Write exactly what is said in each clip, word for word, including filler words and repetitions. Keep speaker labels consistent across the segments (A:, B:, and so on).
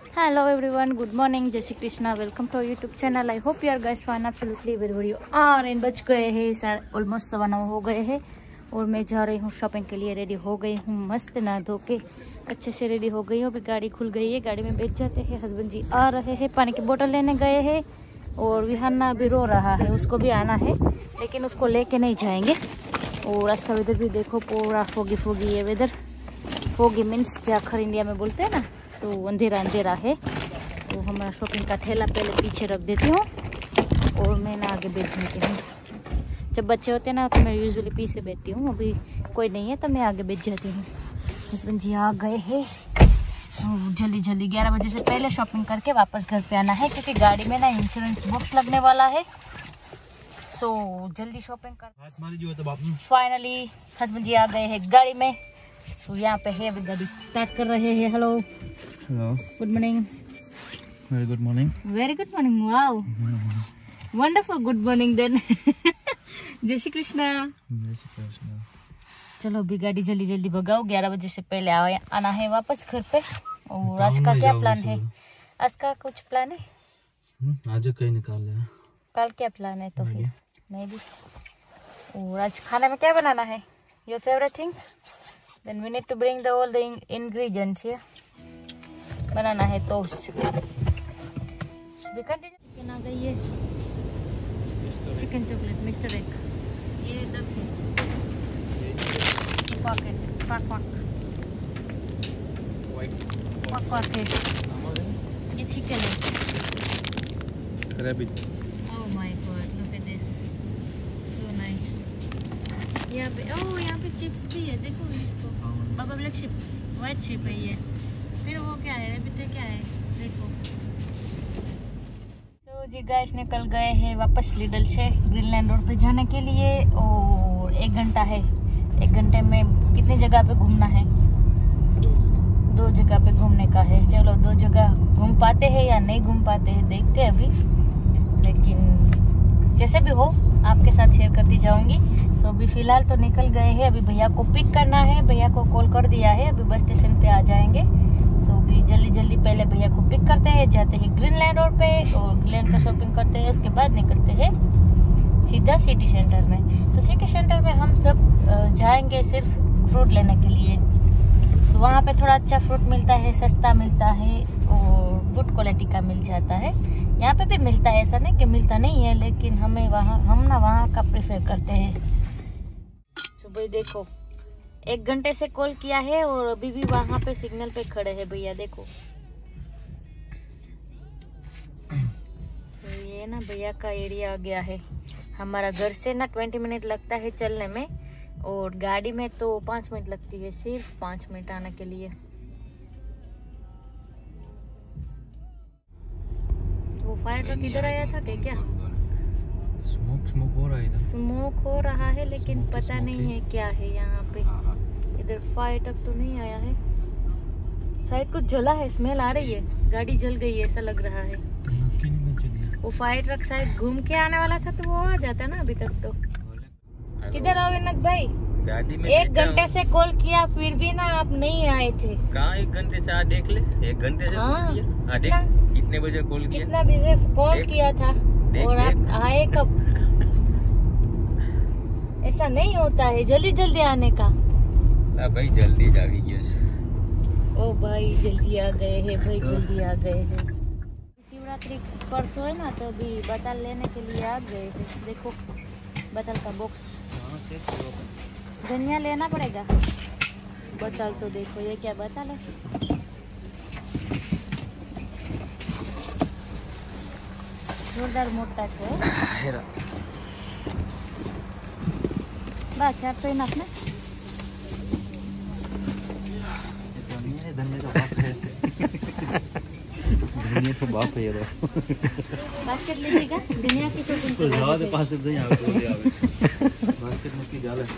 A: Hello everyone, good morning, जय Shri Krishna, welcome to YouTube channel. I hope you are guys fine, absolutely very very और इन बज गए हैं ऑलमोस्ट सवा नौ हो गए हैं और मैं जा रही हूँ शॉपिंग के लिए। रेडी हो गई हूँ, मस्त ना धो के अच्छे से रेडी हो गई हूँ। अभी गाड़ी खुल गई है, गाड़ी में बैठ जाते हैं। हस्बैंड जी आ रहे हैं, पानी की बोतल लेने गए हैं और विहाना भी रो रहा है, उसको भी आना है लेकिन उसको लेके नहीं जाएंगे। और आज का वेदर भी देखो, पूरा फोगी फोगी है वेदर। फोगी मीन्स जाखर इंडिया में बोलते हैं ना, तो अंधेरा अंधेरा है। तो हमारा शॉपिंग का ठेला पहले पीछे रख देती हूँ और मैं ना आगे बैठ जाती हूँ। जब बच्चे होते हैं ना तो मैं यूजुअली पीछे बैठती हूँ, अभी कोई नहीं है तो मैं आगे बैठ जाती हूँ। हस्बैंड जी आ गए हैं, जल्दी जल्दी ग्यारह बजे से पहले शॉपिंग करके वापस घर पे आना है क्योंकि गाड़ी में ना इंश्योरेंस बॉक्स लगने वाला है। सो जल्दी शॉपिंग कर। फाइनली हस्बैंड जी आ गए हैं गाड़ी में। तो यहाँ पे है, अभी गाड़ी स्टार्ट कर रहे हैं। Hello
B: hello,
A: good morning.
B: Very good morning.
A: Very good morning, wow wonderful good morning then. जय श्री कृष्णा।
B: जय श्री कृष्णा।
A: चलो अभी गाड़ी जल्दी जल्दी भगाओ, ग्यारह बजे से पहले आना है वापस घर पे। और आज का क्या प्लान है? आज का कुछ प्लान है?
B: आज कहीं निकाल लिया।
A: कल क्या प्लान है? तो फिर मैं भी। और आज खाने में क्या बनाना है? Your favourite thing? Then we need to bring the all the ingredients here. बनाना है टोस्ट। चिकन आ गई है, चिकन चॉकलेट मिस्टर एग। ये डक है, क्वाक है, क्वाक क्वाक क्वाक क्वाक है। ये चिकन है,
B: rabbit.
A: Oh my God, look at this, so nice. यहाँ पे ओह यहाँ पे चिप्स भी है, देखो इसको। Baa baa black sheep, white sheep है ये। फिर वो क्या है, रैबिट क्या है, देखो। तो जी गाइस निकल गए हैं वापस लिडल से ग्रीनलैंड रोड पे जाने के लिए। और एक घंटा है, एक घंटे में कितनी जगह पे घूमना है? दो जगह पे घूमने का है। चलो दो जगह घूम पाते हैं या नहीं घूम पाते हैं देखते हैं अभी, लेकिन जैसे भी हो आपके साथ शेयर करती जाऊंगी। सो अभी फिलहाल तो निकल गए हैं, अभी भैया को पिक करना है। भैया को कॉल कर दिया है, अभी बस स्टेशन पे आ जाएंगे। सो अभी जल्दी जल्दी पहले भैया को पिक करते हैं, जाते हैं ग्रीनलैंड रोड पे और ग्रीनलैंड का शॉपिंग करते हैं। उसके बाद निकलते हैं सीधा सिटी सेंटर में। तो सिटी सेंटर में हम सब जाएंगे सिर्फ फ्रूट लेने के लिए। सो वहाँ पे थोड़ा अच्छा फ्रूट मिलता है, सस्ता मिलता है और गुड क्वालिटी का मिल जाता है। यहाँ पे भी मिलता है, ऐसा नहीं कि मिलता नहीं है, लेकिन हमें वहाँ हम ना वहाँ का प्रेफर करते हैं। तो भाई देखो, एक घंटे से कॉल किया है और अभी भी वहाँ पे सिग्नल पे खड़े हैं भैया, देखो। तो ये ना भैया का एरिया आ गया है। हमारा घर से ना ट्वेंटी मिनट लगता है चलने में और गाड़ी में तो पाँच मिनट लगती है, सिर्फ पाँच मिनट आने के लिए। वो फायर ट्रक इधर आया था क्या? क्या
B: स्मोक स्मोक हो रहा है?
A: स्मोक हो रहा है लेकिन पता नहीं है क्या है यहाँ पे। इधर फायर ट्रक तो नहीं आया है, शायद कुछ जला है, स्मेल आ रही है, गाड़ी जल गई है ऐसा लग रहा है। वो फायर ट्रक शायद घूम के आने वाला था तो वो आ जाता ना अभी तक। तो किधर आओ विनोद भाई?
B: गाड़ी में
A: एक घंटे से कॉल किया फिर भी ना आप नहीं आए थे।
B: कहाँ एक घंटे से? आ देख ले, एक घंटे से
A: हाँ,
B: कॉल किया। आ देख कितने बजे कॉल किया,
A: कितना बजे कॉल किया था और आप आए कब? ऐसा नहीं होता है, जल्दी जल्दी आने का।
B: ला भाई जल्दी जा गई है।
A: ओ भाई जल्दी आ गए हैं, भाई जल्दी आ गए हैं। शिवरात्रि परसों है ना, तो अभी बतल लेने के लिए आ गए थे। देखो बतल का बॉक्स, धनिया लेना पड़ेगा। बतल तो देखो, ये क्या बतल है? जोरदार मोटा है। बस यार तो इनफ ना।
B: धनिया का बाप है। धनिया तो बाप है ये तो।
A: बास्केट लीजिएगा धनिया की शॉपिंग
B: तो ज्यादा पास से यहाँ पे ले आवे। बास्केट में की डाले।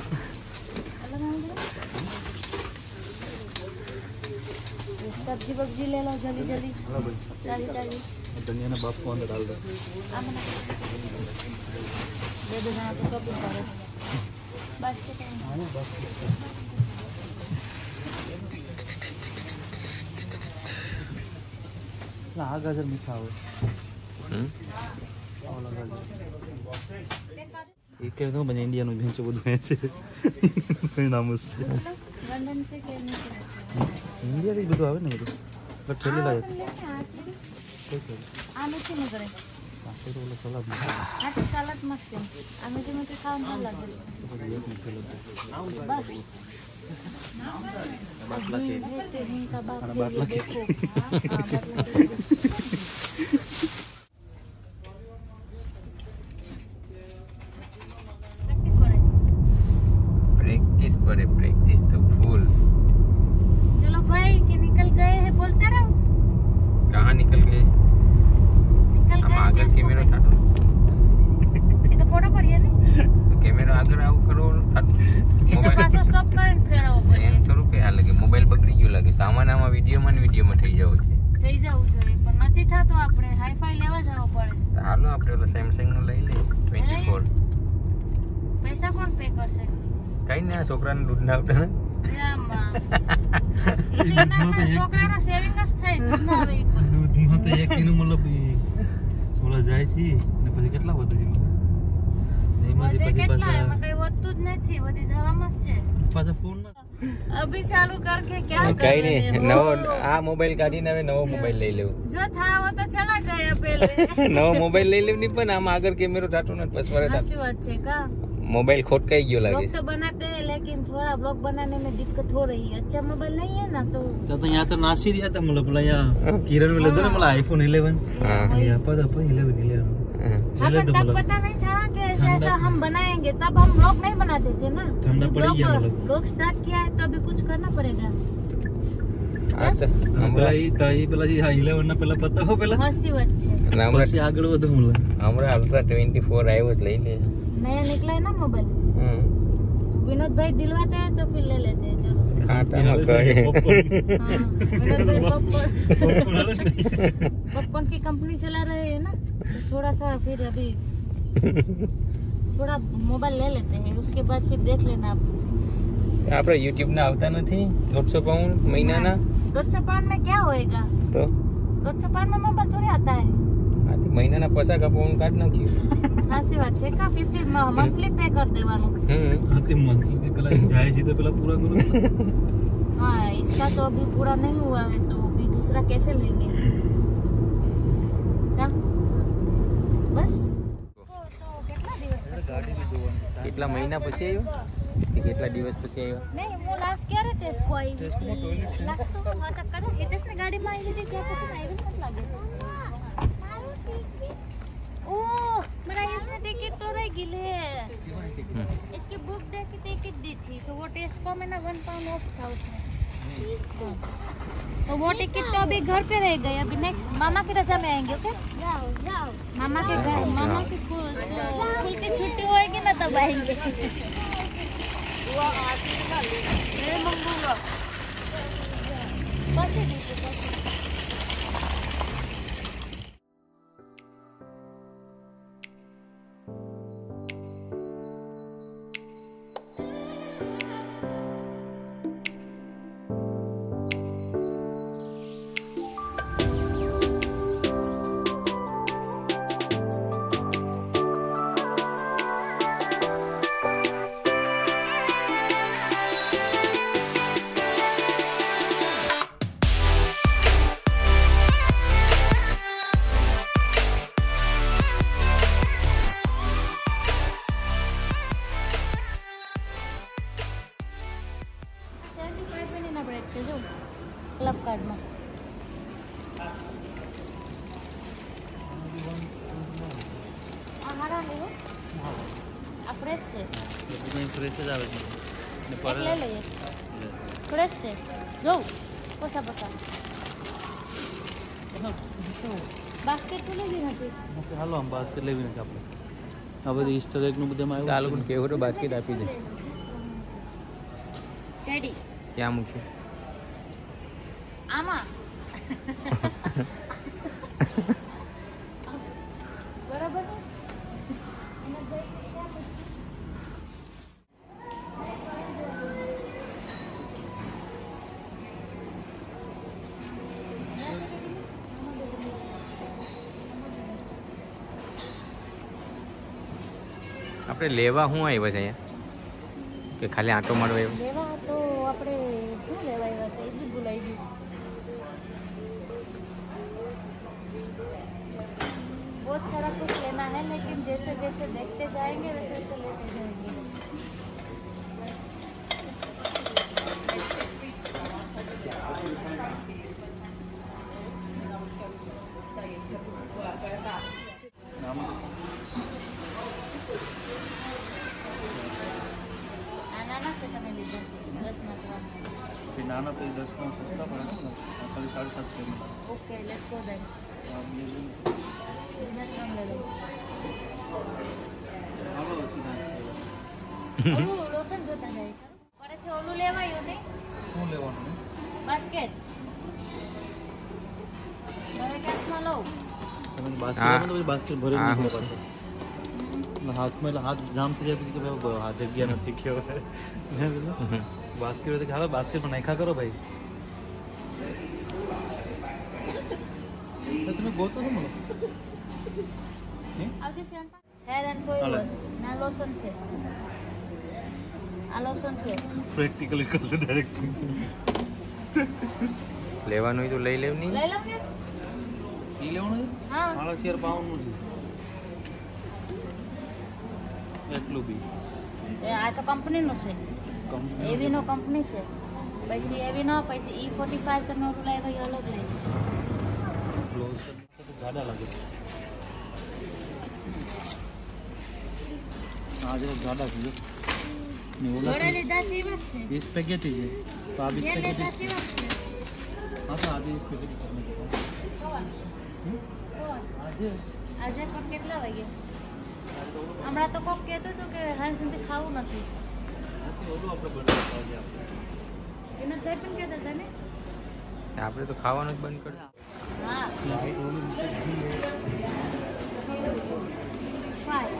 A: सब्जी वब्जी ले लो जल्दी जल्दी। ताजी ताजी
B: धनिया ने बाप को अंदर डाल दे।
A: दे दो जहाँ तो शॉपिंग करो। बास्केट
B: આ ગાજર મીઠા હોય
C: હમ
B: ઓલા ગાજર એ કે તો બને ઇન્ડિયાનું ભેંચો બધું છે નામ છે
A: लंदन से कहने के
B: ઇન્ડિયા થી બધું આવે ને બધું બટ ઠેલી લાગે
A: आमे से मगरे
B: આખો તો ઓલો સલાદ
A: आ तो सलाद मस्त है आमे से मत खाओ ना लगे बस
B: બાટલા કે
A: भेजते हैं कबाब
B: અને
A: के
B: બાટલા
A: लिए
B: કે
A: देखो हाँ, हाँ, बाटला के।
C: પ્રેક્ટિસ પડે પ્રેક્ટિસ તો ફૂલ
A: चलो भाई कि निकल गए हैं बोलते रहो
C: कहाँ निकल गए
A: निकल
C: हम
A: गए
C: આગળ
A: हैं,
C: કેમેરો
A: इसको
C: થાતો
A: पे- ये तो फोटो पड़ी है नहीं
C: તો કેમેરો આગળ આવું કરો થાતો
A: ये तो पासो स्टॉप करें फिर आओ बोलिए
C: એમ થોડું કે આ લાગે મોબાઈલ બગડી ગયો લાગે સામાન આમાં વિડીયોમાં ને વિડીયોમાં થઈ જાવ છે
A: થઈ જવું જોઈએ પણ નથી થતું આપણે હાઈફાઈ લેવા જવું પડે
C: તો હાલો આપણે ઓલા સેમસંગ નું લઈ લઈએ ટ્વેન્ટી ફોર
A: પૈસા કોણ પે કરશે
C: કઈ ને આ છોકરાને દૂધ ના આવતા ને
A: રામા એ તો એના છોકરાનો સેવિંગ જ થાય દૂધ ના આવે ઈ પણ
B: દૂધમાં તો એક કિલો મતલબ ઓલા જાય છે ને પછી કેટલા વધે છે એમાંથી
A: વધે
B: પછી
A: કેટલા
B: પાછા
A: એમાં કઈ વધતું જ નથી વધી જવામાં જ છે
B: પાછા ફોન ના
A: અભી ચાલુ કરકે क्या
C: કઈ
A: कर
C: નહીં
A: रहे हो?
C: નવો આ મોબાઈલ કાઢીને હવે નવો મોબાઈલ લઈ લેવું
A: जो था वो तो चला गया पहले
C: નવો મોબાઈલ લઈ લેવું નહીં પણ આમાં આગળ કેમેરો થાતો ને પસવારે
A: ऐसी बात है का
C: મોબાઈલ ખોટકાઈ ગયો લાગે
A: ब्लॉग
C: છે
A: तो बनाते हैं लेकिन थोड़ा ब्लॉग बनाने में दिक्कत हो रही है अच्छा मोबाइल नहीं है ना तो
B: તો તો અહીંયા તો નાસી રહ્યા હતા મતલબ પેલા અહીંયા કિરણ में લીધો ને मला આઈફોન इलेवन
C: હા
B: અહીંયા પદ પદ इलेवन इलेवन
C: હા.
A: हाँ
B: पहले
A: पर
B: तो
A: तब
B: मतलब
A: पता नहीं था कि ऐसा ऐसा हम बनाएंगे तब हम ब्लॉग नहीं बनाते थे ना
B: ठंडा पड़ गया मतलब।
A: ब्लॉग स्टार्ट किया है तो अभी कुछ करना पड़ेगा
C: આ તો
B: પેલા ઈ તો ઈ પેલા ઈ હા इलेवन ના પેલા પતા હો પેલા
A: हंसी बच्चे
C: હમણાં
B: પછી આગળ વધુ મળે
C: હમણાં અલ્ટ્રા ટ્વેન્ટી ફોર આવ્યો જ લઈ લે
A: नया निकला है ना मोबाइल
C: હમ.
A: विनोद भाई दिलवाते हैं तो फिर ले लेते हैं चलो
C: ખાટામાં કહે
A: हाँ, विनोद भाई पॉपकॉर्न पॉपकॉर्न की कंपनी चला रहे हैं ना तो थोड़ा सा फिर अभी थोड़ा मोबाइल ले लेते हैं उसके बाद फिर देख लेना आप
C: આપણે યુટ્યુબ ના આવતા નથી દોઢસો પાઉન્ડ મહિનાના
A: डेढ़ सौ पाउंड में क्या होएगा
C: તો
A: डेढ़ सौ पाउंड में मोबाइल थोड़ी आता है
C: આથી મહિનાના પચાસ પાઉન્ડ કાઢ નાખ્યું
A: हाँ सी बात है का फिफ्टी मंथली पे कर देवानो
C: હમ
B: હાથી મંથલી પેલા જાય છે તો પેલા પૂરા કરો
A: हाँ इसका तो अभी पूरा नहीं हुआ है तो अभी दूसरा कैसे लेंगे क्या बस तो कितना दिवस
B: ગાડી લીધું
C: કેટલા મહિના પછી આવ્યો કે કેટલા દિવસ પછી આવ્યો
A: नहीं वो लास्ट क्या रे टेस्ट को आई
B: ટેસ્ટ માં ટોયલેટ છે
A: लास्ट तो हाँ तक करो हितेश ने गाड़ी में आई थी क्या कुछ आई भी मत लगे ओ मेरा इसने टिकट तो रह गिले
C: હમ.
A: इसकी बुक देख के टिकट दी थी तो वो टेस्ट को में ना वन पाउंड ऑफ था उसमें हाँ। तो वो टिकट तो अभी घर पे रह गई अभी नेक्स्ट मामा की रजा में आएंगे ओके जाओ जाओ मामा के घर मामा की स्कूल स्कूल की छुट्टी होएगी ना तब आएंगे कौन सी दी थी कौन सी? क्लब कार्ड में हमारा नहीं है फ्रेश से
B: ફ્રેશ જ આવે છે ને
A: एक ले ले फ्रेश से जो पोसा पोसा बास्केट तो ले ली હતી
B: ઓકે હાલો આમ બાસ્કેટ લેવી નથી આપણે આ બધી ઈસ્ટર એગ નું બધામાં
C: આ
B: આવ્યું
C: લોકોને કેવું તો બાસ્કેટ આપી દે
A: ટેડી
C: ક્યાં મૂક્યું
A: આમાં બરાબર
C: આપણે લેવા શું આવ્યા છે અહીંયા કે ખાલી આંટો મારવા આવ્યો?
A: લેવા તો આપણે શું લેવા આવ્યા હતા એ બી ભૂલાઈ ગયું. बहुत सारा कुछ लेना है लेकिन जैसे जैसे देखते जाएंगे वैसे वैसे लेते जाएंगे. अनानास से તમે લીધા છે દસ ના ત્રણ.
B: फिर नाना पे दस का सस्ता पड़ा ना खाली साढ़े सात सौ में.
A: Okay let's go then.
B: आप ये भी
A: इधर कम ले लो.
B: आओ सीधा
A: ઓલું લોશન જોતા જાય છે. પરથી ઓલું લેવાયું નહીં
B: શું લેવાનું ને?
A: બાસ્કેટ. હવે કેસમાં લઉં.
B: તમે બાસ્કેટ
C: હા.
B: માં તો બાસ્કેટ ભરે
C: હા,
B: નહીં
C: હું
B: પાસે હાથમાં એટલે હાથ જામ થઈ જાય પછી કે ભાઈ આ જગ્યા નથી કે હવે બાસ્કેટ હોય તો કે હાલો બાસ્કેટમાં નાખ્યા કરો ભાઈ. તો તમે ગોતો છો મને
A: આવતી શેમ્પુ હેર એન્ડ બોય
B: હાલો.
A: વોશ ના લોશન છે. આ લોશન છે.
B: પ્રેક્ટિકલી કરી લે ડાયરેક્ટ.
C: લેવાનું હોય તો લઈ લેવ નહીં.
A: લઈ લઉં ને.
B: ઈ લેવાનું છે
A: હા
B: મારા શેર પાઉન્ડનું છે એટલું બી
A: એ આ તો કંપનીનું છે.
B: કંપની
A: એવીનો કંપની છે. પછી એવીનો પછી ઈ ફોર્ટી ફાઈવ તમે ઓલું લાવ્યા એ અલગ લે.
B: લોશન તો જાડા લાગે છે. આ જરા જાડા છે જો. ને ઓલા
A: જોડે લીધા છે એવા જ છે.
B: વીસ પેકેટ છે તો આ વીસ
A: જે
B: પેકેટ
A: લીધા છે એવા જ છે.
B: હા તો આજે વીસ પેકેટ કરને
A: કોણ?
B: હમ
A: કોણ?
B: આજે
A: આજે પણ કેટલા વાગે? હમણાં તો કોક કહેતું હતું કે હાલ સુધી ખાવું નથી.
B: ઓલું આપણે બનાવતા આજે આપણે
A: એને કંઈ પણ કહેતા હતા ને.
C: આપણે તો ખાવાનું જ બંધ કરી.
A: હા
B: લાઈટ ઓલું
A: ફાઈવ.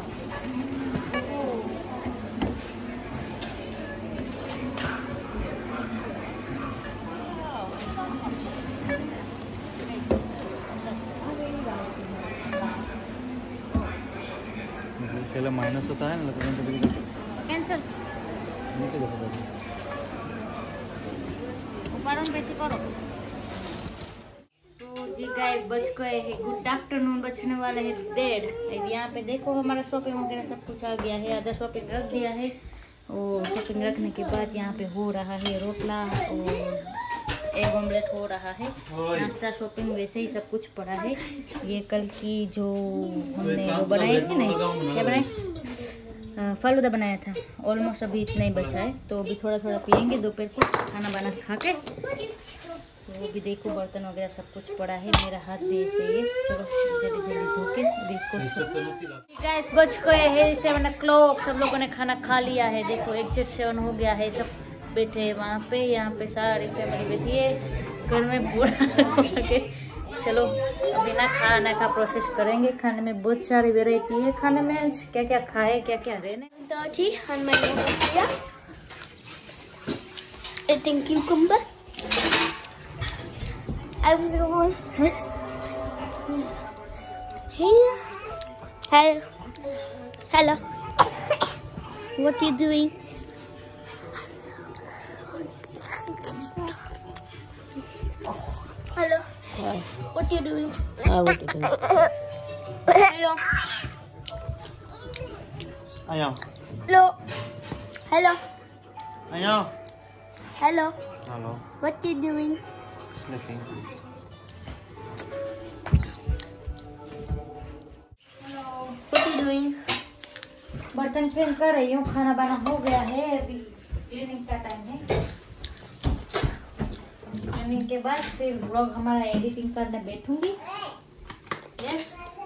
B: पहले माइनस होता है ना लगन तो बिल्कुल
A: कैंसिल.
B: नीचे देखो भाई
A: उपाड़ो में पैसे करो. तो जी गाइस बच गए हैं. Good afternoon. बचने वाले हैं डेढ़. यहाँ पे देखो हमारा शॉपिंग वगैरह सब कुछ आ गया है. आधा शॉपिंग रख दिया है और शॉपिंग रखने के बाद यहाँ पे हो रहा है रोटला और एग ऑमलेट हो रहा है. नाश्ता शॉपिंग वैसे ही सब कुछ पड़ा है. ये कल की जो हमने वो बनाई थी ना क्या बनाए अ, फालूदा बनाया था. ऑलमोस्ट अभी इतना ही बचा है तो अभी थोड़ा थोड़ा पियेंगे दोपहर को खाना बना खा के. तो अभी देखो बर्तन वगैरह सब कुछ पड़ा है. मेरा हाथ भी ऐसे ही है. चलो जल्दी जल्दी धो के अभी इसको गैस बच गए हैं सेवन ओ क्लॉक. सब लोगों ने खाना खा लिया है. देखो एग्जैक्ट सेवन हो गया है. सब बैठे हैं वहाँ पे. यहाँ पे सारी फैमिली बैठी है. घर में पूरा चलो अभी ना खाना का प्रोसेस करेंगे. खाने में बहुत सारी वेराइटी है. खाने में आज क्या क्या खाए क्या क्या रहने.
D: Dirty and my noodles here. Eating cucumber. Everyone has here. Hello. Hello. What are you doing? Hello. What are you doing?
E: Ah, what is it?
D: Hello.
B: आया
D: Hello. Hello.
B: आया
D: Hello.
B: Hello
D: What are you doing?
B: Sleeping
D: What are you doing?
A: बर्तन clean कर रही हूँ. खाना बना हो गया है. अभी क्लीनिंग का टाइम है. क्लीनिंग के बाद फिर व्लॉग हमारा एडिटिंग करने बैठूंगी. यस